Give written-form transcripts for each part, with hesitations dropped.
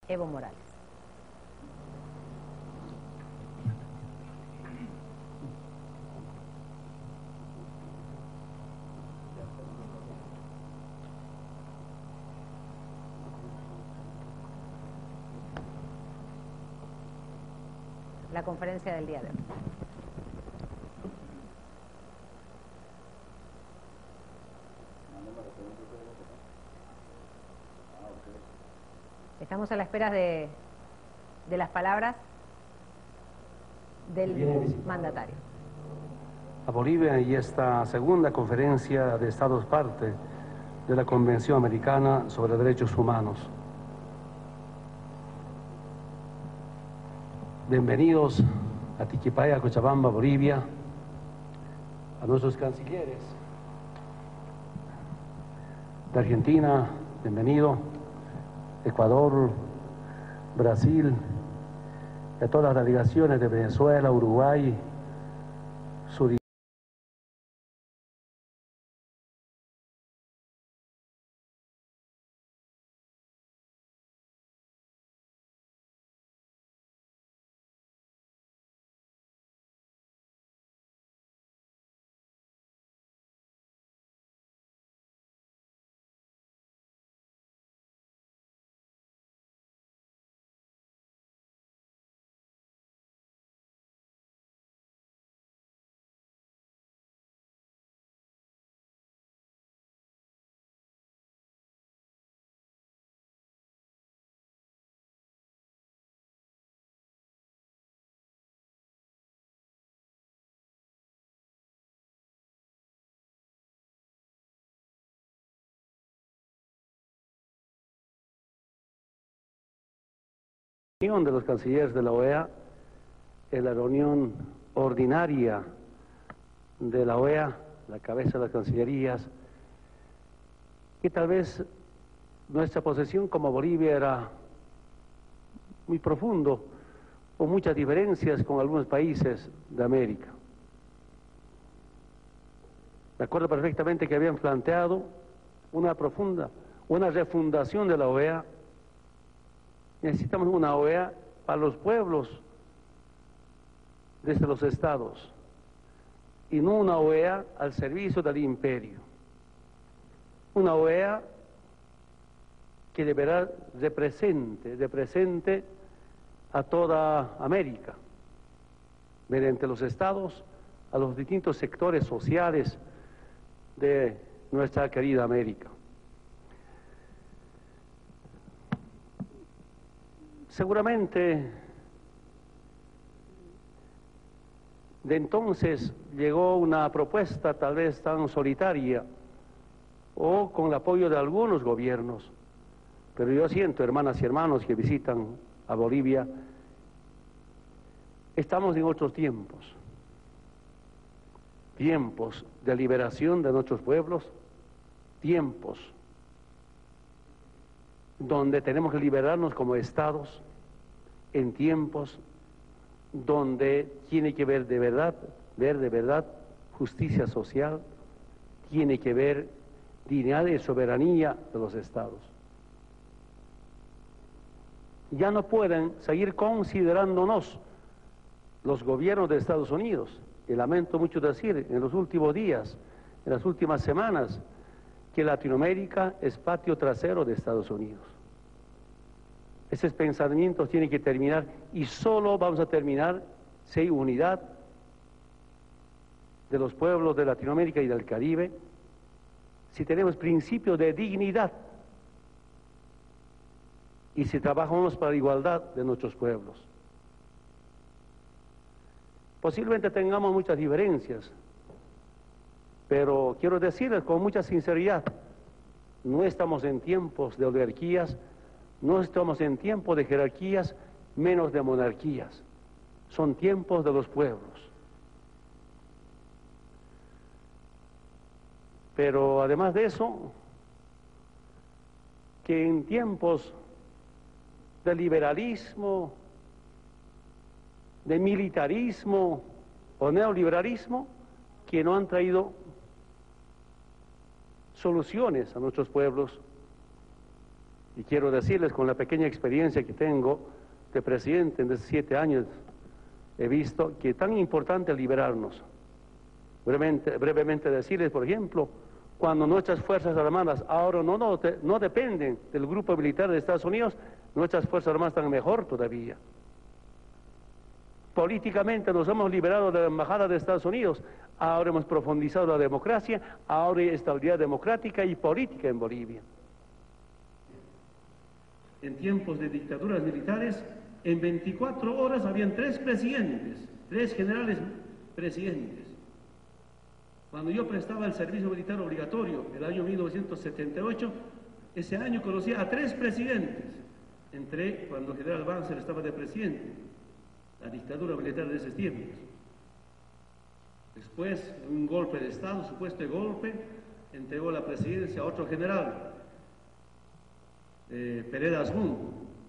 Evo Morales. La conferencia del día de hoy. Estamos a la espera de las palabras del mandatario. A Bolivia y esta segunda conferencia de Estados parte de la Convención Americana sobre Derechos Humanos. Bienvenidos a Tiquipaya, Cochabamba, Bolivia, a nuestros cancilleres de Argentina, bienvenido, Ecuador, Brasil, y a todas las delegaciones de Venezuela, Uruguay, Sudán. De los cancilleres de la OEA, en la reunión ordinaria de la OEA, la cabeza de las cancillerías, y tal vez nuestra posición como Bolivia era muy profundo, o muchas diferencias con algunos países de América. Me acuerdo perfectamente que habían planteado una refundación de la OEA. Necesitamos una OEA para los pueblos desde los estados y no una OEA al servicio del imperio. Una OEA que de verdad represente a toda América, mediante los estados, a los distintos sectores sociales de nuestra querida América. Seguramente, de entonces llegó una propuesta tal vez tan solitaria o con el apoyo de algunos gobiernos, pero yo siento, hermanas y hermanos que visitan a Bolivia, estamos en otros tiempos de liberación de nuestros pueblos, tiempos donde tenemos que liberarnos como estados, en tiempos donde tiene que ver de verdad justicia social, tiene que ver dignidad y soberanía de los estados. Ya no pueden seguir considerándonos los gobiernos de Estados Unidos, y lamento mucho decir, en los últimos días, en las últimas semanas, que Latinoamérica es patio trasero de Estados Unidos. Esos pensamientos tienen que terminar, y solo vamos a terminar si hay unidad de los pueblos de Latinoamérica y del Caribe, si tenemos principios de dignidad y si trabajamos para la igualdad de nuestros pueblos. Posiblemente tengamos muchas diferencias, pero quiero decirles con mucha sinceridad, no estamos en tiempos de oligarquías, no estamos en tiempos de jerarquías, menos de monarquías. Son tiempos de los pueblos. Pero además de eso, que en tiempos de liberalismo, de militarismo o neoliberalismo, que no han traído soluciones a nuestros pueblos, Y quiero decirles, con la pequeña experiencia que tengo de presidente en 7 años, he visto que es tan importante liberarnos. Brevemente decirles, por ejemplo, cuando nuestras Fuerzas Armadas ahora no dependen del grupo militar de Estados Unidos, nuestras Fuerzas Armadas están mejor todavía. Políticamente nos hemos liberado de la Embajada de Estados Unidos, ahora hemos profundizado la democracia, ahora hay estabilidad democrática y política en Bolivia. En tiempos de dictaduras militares, en 24 horas habían 3 presidentes, 3 generales presidentes. Cuando yo prestaba el servicio militar obligatorio, el año 1978, ese año conocí a 3 presidentes. Entré cuando el general Banzer estaba de presidente, la dictadura militar de esos tiempos. Después, un golpe de Estado, supuesto golpe, entregó la presidencia a otro general, Pereda Asmún.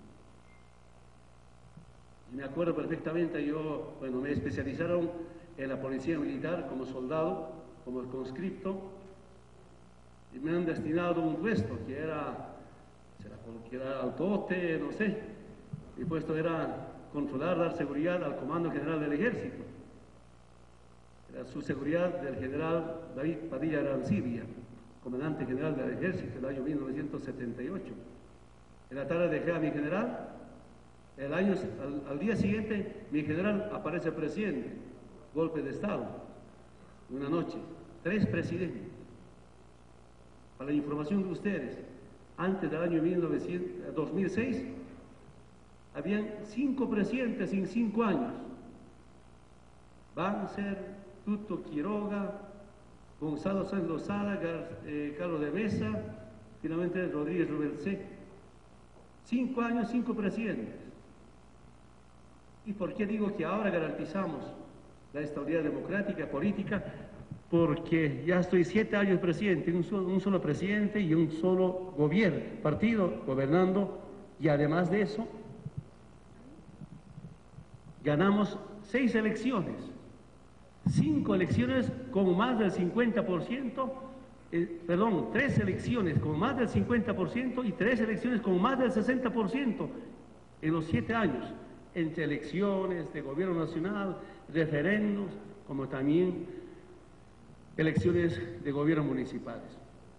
Y me acuerdo perfectamente, me especializaron en la policía militar como soldado, como conscripto, y me han destinado un puesto que era altote, no sé. Mi puesto era controlar, dar seguridad al Comando General del Ejército. Era su seguridad del general David Padilla Arancibia, comandante general del Ejército, el año 1978. En la tarde dejé a mi general, al día siguiente mi general aparece presidente, golpe de Estado, una noche, 3 presidentes. Para la información de ustedes, antes del año 2006, habían 5 presidentes en 5 años. Banzer, Tuto Quiroga, Gonzalo Sáenz Lozada, Carlos de Mesa, finalmente Rodríguez Rubelcé. 5 años, 5 presidentes. ¿Y por qué digo que ahora garantizamos la estabilidad democrática, política? Porque ya estoy 7 años presidente, un solo presidente y un solo partido gobernando, y además de eso, ganamos 6 elecciones, 5 elecciones con más del 50%, 3 elecciones con más del 50% y 3 elecciones con más del 60% en los 7 años, entre elecciones de gobierno nacional, referendos, como también elecciones de gobiernos municipales.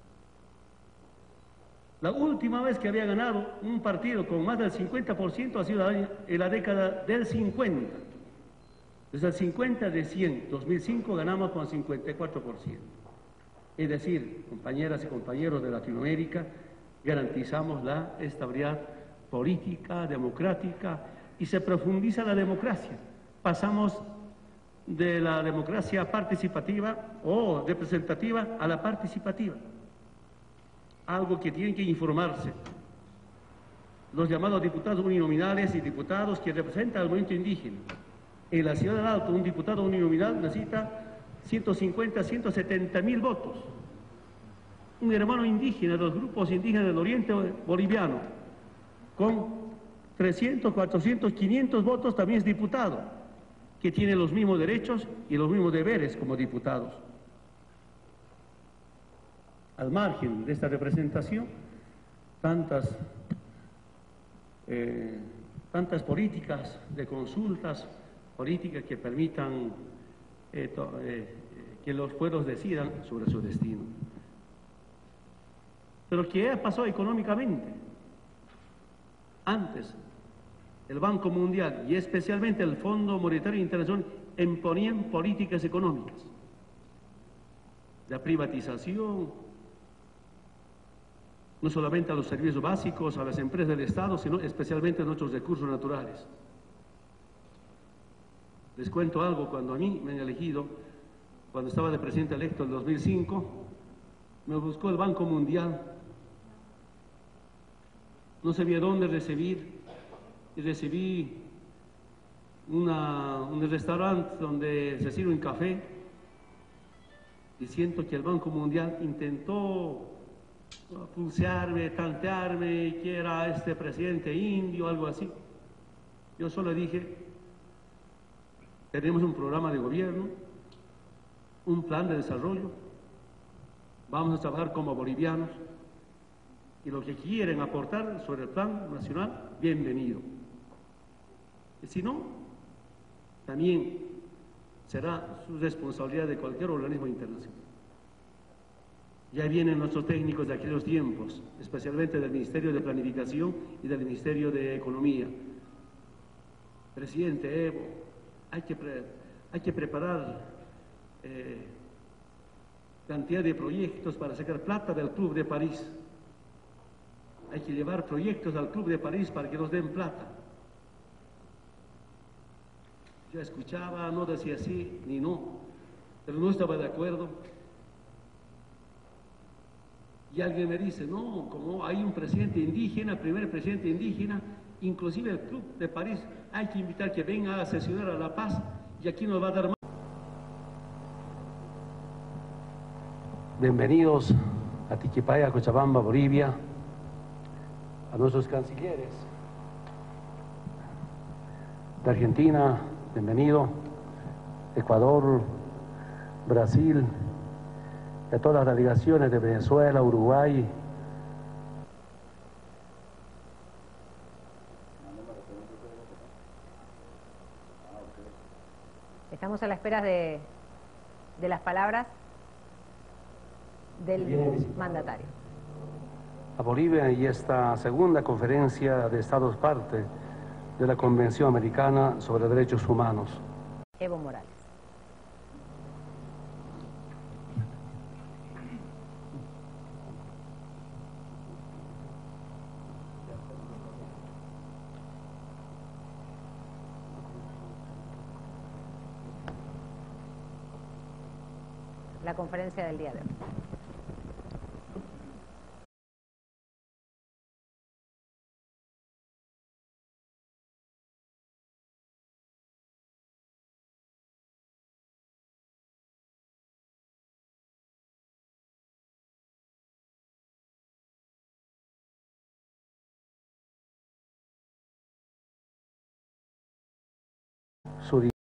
La última vez que había ganado un partido con más del 50% ha sido en la década del 50. Desde el 50 de 100, 2005 ganamos con 54%. Es decir, compañeras y compañeros de Latinoamérica, garantizamos la estabilidad política, democrática, y se profundiza la democracia. Pasamos de la democracia participativa o representativa a la participativa. Algo que tienen que informarse. Los llamados diputados uninominales y diputados que representan al movimiento indígena. En la ciudad del Alto, un diputado uninominal necesita 150, 170 mil votos. Un hermano indígena de los grupos indígenas del oriente boliviano, con 300, 400, 500 votos, también es diputado, que tiene los mismos derechos y los mismos deberes como diputados. Al margen de esta representación, tantas políticas de consultas, políticas que permitan que los pueblos decidan sobre su destino. Pero ¿qué pasó económicamente? Antes, el Banco Mundial y especialmente el Fondo Monetario Internacional imponían políticas económicas. La privatización, no solamente a los servicios básicos, a las empresas del Estado, sino especialmente a nuestros recursos naturales. Les cuento algo, cuando a mí me han elegido, cuando estaba de presidente electo en 2005, me buscó el Banco Mundial. No sabía dónde recibir, y recibí un restaurante donde se sirve un café, y siento que el Banco Mundial intentó pulsearme, tantearme, que era este presidente indio, algo así. Yo solo dije: tenemos un programa de gobierno, un plan de desarrollo, vamos a trabajar como bolivianos, y lo que quieren aportar sobre el plan nacional, bienvenido. Y si no, también será su responsabilidad de cualquier organismo internacional. Ya vienen nuestros técnicos de aquellos tiempos, especialmente del Ministerio de Planificación y del Ministerio de Economía. Presidente Evo, hay que preparar cantidad de proyectos para sacar plata del Club de París. Hay que llevar proyectos al Club de París para que nos den plata. Yo escuchaba, no decía sí ni no, pero no estaba de acuerdo. Y alguien me dice, no, como hay un presidente indígena, primer presidente indígena, inclusive el Club de París, hay que invitar que venga a sesionar a La Paz y aquí nos va a dar más. Bienvenidos a Tiquipaya, Cochabamba, Bolivia, a nuestros cancilleres de Argentina, bienvenido, Ecuador, Brasil, y a todas las delegaciones de Venezuela, Uruguay. Estamos a la espera de las palabras del mandatario. A Bolivia y esta segunda conferencia de Estados parte de la Convención Americana sobre Derechos Humanos. Evo Morales. La conferencia del día de hoy. Su